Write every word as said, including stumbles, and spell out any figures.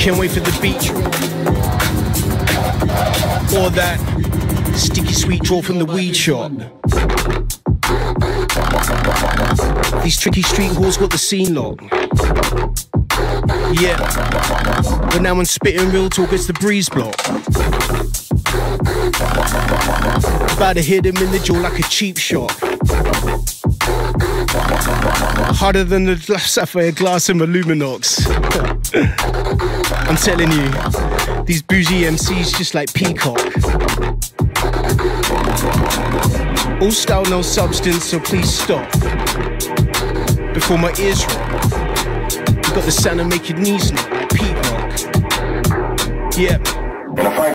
Can't wait for the beat drop. Or that sticky sweet draw from the weed shop. These tricky street halls got the scene locked. Yeah, but now I'm spitting real talk, it's the breeze block. About to hit him in the jaw like a cheap shot. Harder than the sapphire glass in my Luminox. I'm telling you, these bougie M Cs just like Peacock. All style, no substance, so please stop before my ears rock. You got the sound to make your knees knock like Pete Rock. Yep.